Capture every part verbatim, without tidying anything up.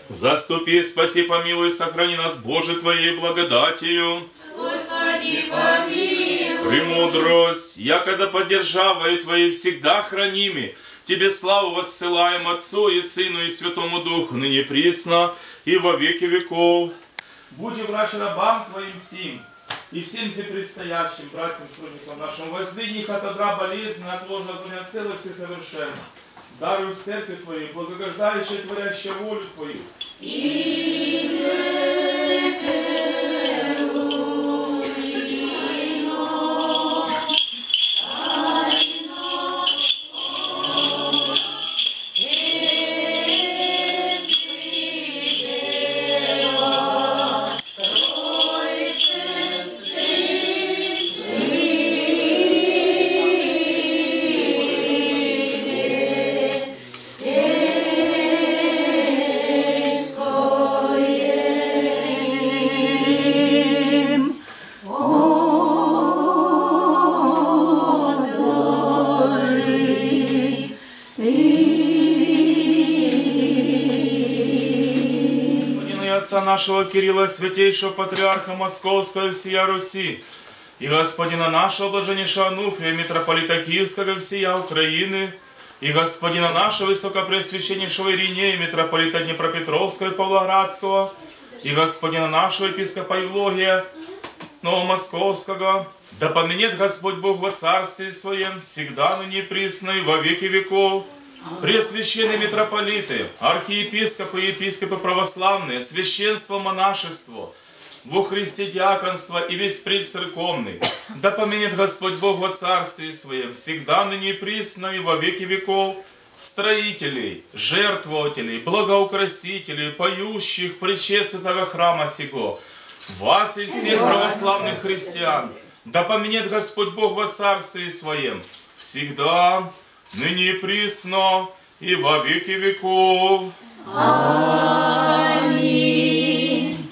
Заступи, спаси, помилуй, сохрани нас, Боже, Твоей благодатью. Господи, помилуй. Премудрость, якогда поддержавою Твоей всегда храними. Тебе славу воссылаем Отцу и Сыну и Святому Духу, ныне присно и во веки веков. Будем врач рабам Твоим сим, и всем предстоящим братьям, сродникам нашим, воздвигни их от одра болезни, от ложного звания целых всесовершенно. Даруй в церкви Твоей, благогождающей, творящей волю Твою. Отца нашего Кирилла, святейшего патриарха Московского и всея Руси, и господина нашего блаженнейшего Ануфрия, митрополита Киевского и всея Украины, и господина нашего высокопреосвященнейшего Иринея, митрополита Днепропетровского и Павлоградского, и господина нашего епископа Евлогия Новомосковского, да поменет Господь Бог во Царстве Своем, всегда ныне и присно и во веки веков. Пресвященные митрополиты, архиепископы и епископы православные, священство, монашество, во Христе диаконство и весь пред церковный, да поменет Господь Бог во Царстве Своем, всегда ныне и присно и во веки веков, строителей, жертвователей, благоукрасителей, поющих причет святого храма сего, вас и всех православных христиан, да поменет Господь Бог во Царстве Своем, всегда, ныне и присно, и во веки веков. Аминь.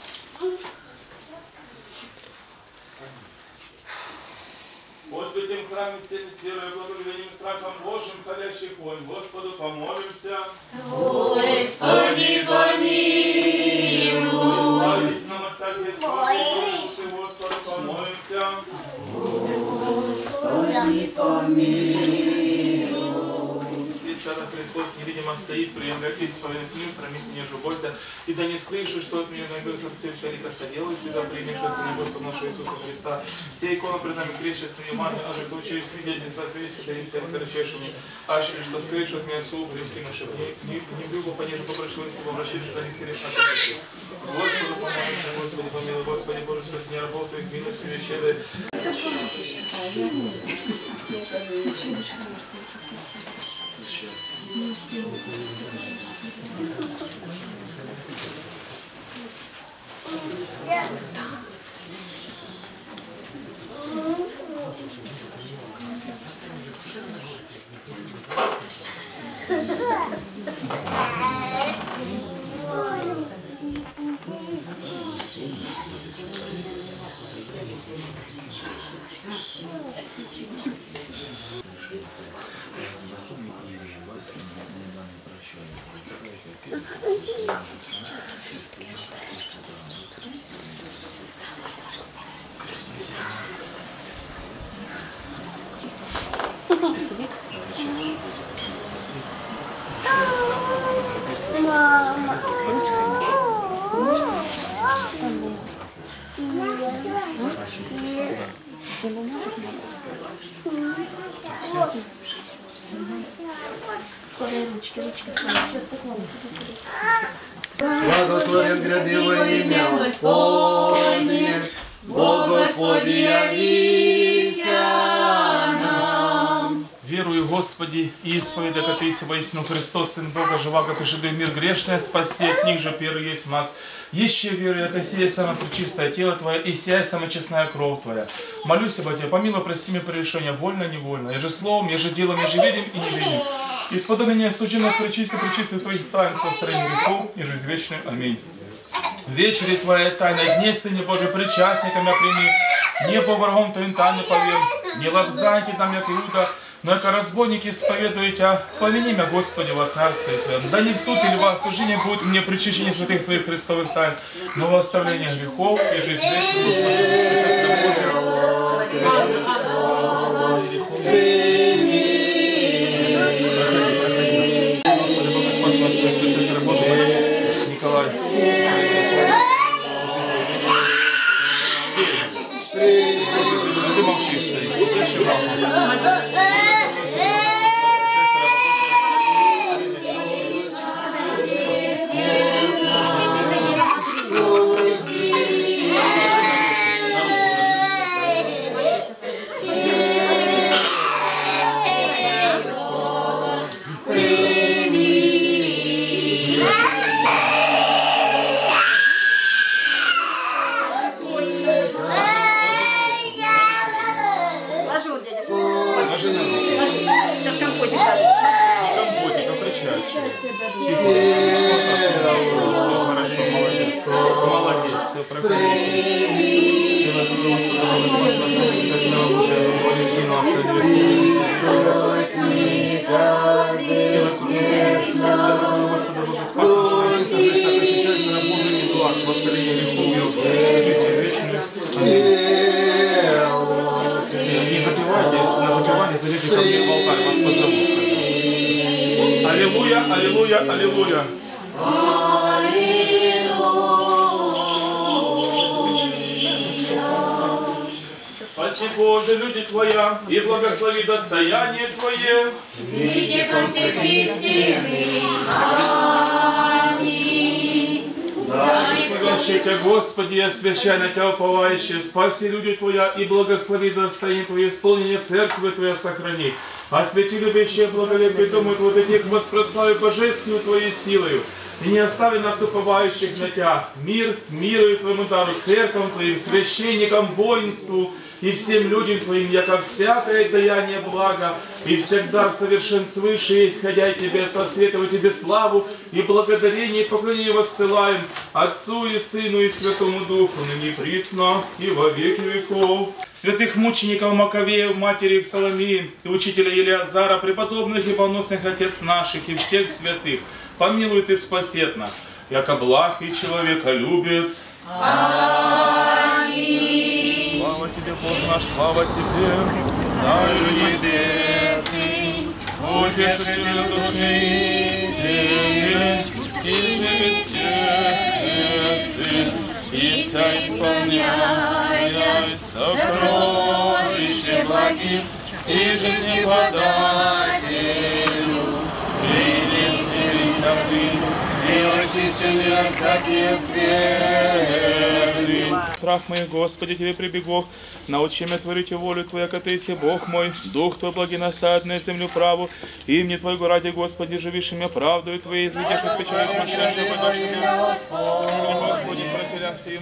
О святем храме всеми с верой, благоговением, страхом Божьим, холящих вонь, Господу помолимся. Господи, помилуй. Славить нам Отца Господу, Господу помолимся. Господи, помилуй. Святой Христос невидимо стоит, приемля исповедь мир, срамись не бойся, и да не скрыши, что от меня найдется цель шарика садела, и всегда примешь Господа Господа нашего Иисуса Христа. Сия икона пред нами креща своей маны, а же кто через свидетельство свидетельства да и все корочешими, а через что скрышу от меня отцу, грехи наши, не было понятно, попросилось его обращались на них сердечно ответить. Господу помолимся, Господи помилуй, Господи Боже, спаси не работу их милостью и щедрой. Мама. Благословен гряды во имя Господне, Бог Господи явися нам. Верую, Господи, и исповедь, как Ты воистину Христос, Сын Бога, жива, как и жидый мир грешный, спасти от них же первый есть в нас. Еще верую, как сия самое пречистое тело Твое, и сия самая честная кровь Твоя. Молюсь об Тебе, помилуй, прости меня прегрешения, вольно, невольно, и же словом, и же делом, и же видим, и не видим. И сподоби меня сужденных пречистых, пречистых Твоих тайн, состроения грехов, и жизнь вечную. Аминь. Вечери Твоя тайна, дни, Сыне Божий, причастниками прими, небо врагом Твоим тайны поверь, не лобзайте там, як Иуда, Но как разбойники исповедуете, а помяни меня, Господи, во Царстве Твоем. Да не в суд или во осуждение будет мне причащение святых Твоих христовых тайн, но во оставление грехов и жизнь вечную. Николай. Ты молчишь, старик. Зачем? Сейчас компотик дадут. Не компотик, а причастие. Тихо. Все хорошо, молодец. Молодец, все Не запивайте, на запивание зайдите ко мне в алтарь, вас позовут. Аллилуйя, аллилуйя, аллилуйя. Спаси, Боже, люди Твоя, и благослови достояние Твое. Види солнце истины. Аминь. Благословящий Тебя, Господи, и освящай на Тебя уповающие, спаси люди Твоя, и благослови достояние Твое, исполнение церкви Твоя сохрани. Освети любящие благолепие думаю вот этих воспрослави божественную Твоей силою. И не остави нас уповающих на Тебя. Мир, миру и Твоему дару, церковям Твоим, священникам, воинству и всем людям Твоим, яко всякое даяние блага, и всегда в совершен свыше, исходя и Тебе, со света Тебе славу, и благодарение, и поклонение воссылаем Отцу и Сыну и Святому Духу, ныне присно и во веки веков. Святых мучеников Маковеев, матери их Соломии, и учителя Елиазара, преподобных и полносных отец наших, и всех святых, помилуй Ты, спасет нас, яко благ и человеколюбец. Аминь. Слава Тебе, Бог наш, слава Тебе, Царю Небесный, Утешитель души сей, и небесный, и вся исполняя сокровище благих, и жизни подателю, принеси Ты, и очистили от всякие скверны. Трав моих, Господи, Тебе прибегу, научи меня творить волю Твою, яко Ты есть Бог мой, Дух Твой благи наставит на землю праву, и мне Твоего ради, Господи, живишь меня правдою Твоей, изведешь от печали мошенника, подашь меня, Господи, противя всем.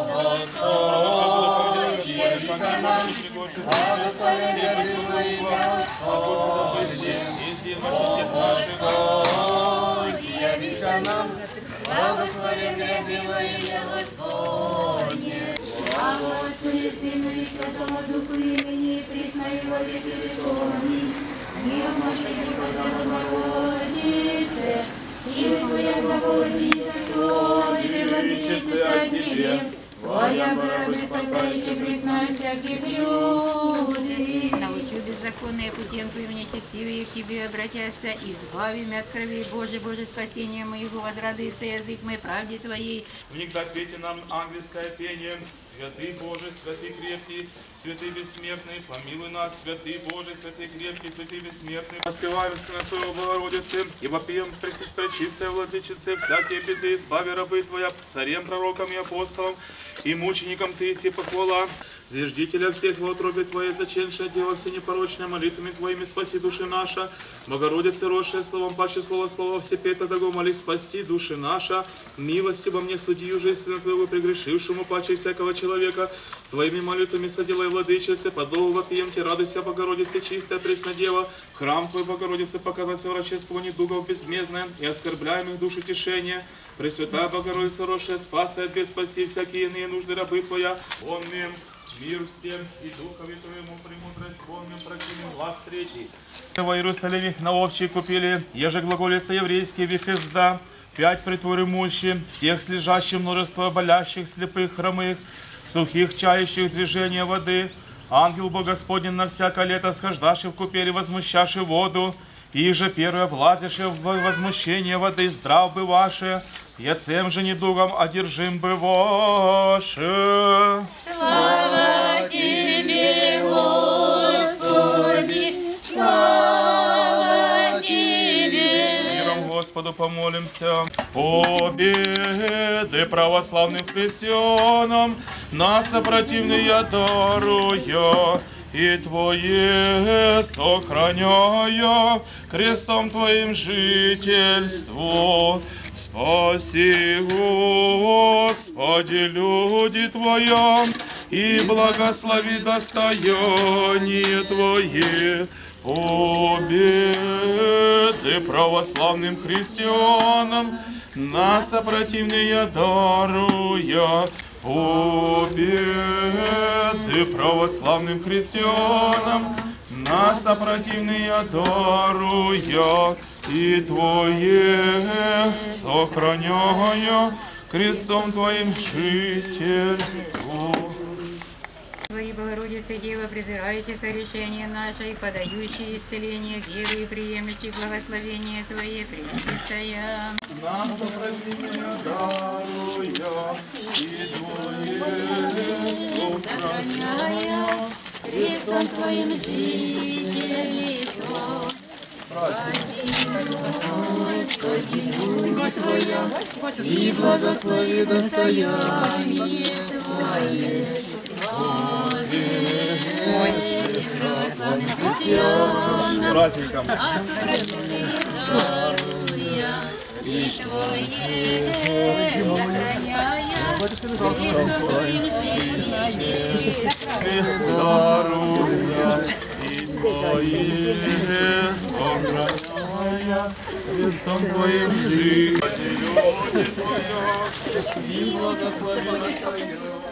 Благословенное было имя Господне. Слава Отцу и Сыну и Святому Духу, и ныне и присно и во веки веков. Аминь. Мир Марии, Господи Богородице, и Твоя благоволение, Господи, владычица от Тебе. Твоя борода спасающая, признаю всяких людей. Научу беззаконные путем Твоим нечестивые к Тебе обратятся, избави меня от крови Божий, Боже, спасение моего, возрадуется язык мой правде Твоей. Всегда пейте нам ангельское пение. Святый Боже, святый крепкий, святый бессмертный, помилуй нас, святый Боже, святый крепкий, святый бессмертный. Воспеваем Сына Твоего Богородицы, и вопием пречистая владычице, всякие беды, избави рабы Твоя, царем, пророкам и апостолам, и мученикам Ты еси похвала. Зиждителя всех во утробе Твоей, заченшее дело все непорочное, молитвами Твоими спаси души наша. Богородица, росшая словом, паче слово слова, все петь того моли спасти души наша. Милости во мне судью же, Сына Твоего прегрешившему, паче всякого человека. Твоими молитвами соделай, владычице, подолу вопием Те, радуйся, Богородице, чистая преснодева. Храм Твой, Богородице, показать врачество недугов безмездное и оскорбляемых душ утешения. Пресвятая Богородица, росшая, спасай от бед, спаси всякие иные нужды рабы Твоя. Он им Мир всем и Духове Твоему, премудрость помним, прокинем глаз третий. В Иерусалиме на овчи купили, еже глаголица еврейский Вифезда, пять притвор имущи, в тех слежащих множество болящих, слепых, хромых, сухих, чающих движения воды. Ангел Бог Господень на всякое лето схождаши в купели, возмущаши воду, и же первое влазиши в возмущение воды, здрав бы ваше, яцем же недугом одержим бы ваше. Слава Тебе, Господи, слава Тебе. Миром Господу помолимся. Победы православным христианам, нас опротивные даруя, и Твое сохраняя, крестом Твоим жительство. Спаси, Господи, люди Твоя, и благослови достояние Твое. Победы православным христианам, нас опротивные даруя. Победы православным христианам, нас опротивные даруя, и Твое сохраняя, крестом Твоим жительство. Твои, Богородица, Дева, презирающие согрешения наши, подающие исцеление веры и приемлющие благословение Твое, пречистая. Нас опротивные даруя, и Твое сохраняя, Крестом Твоим жительство. Господи, Духа Твоя, и благослови достояние Твое. Православным христианам, праздником. а сохранение даруя, и Твое сохраняя, Крестом Твоим жительство. Даруя, и Твое сохраняя, крестом Твоим жительство. Люди Твоя, и благослови достояние.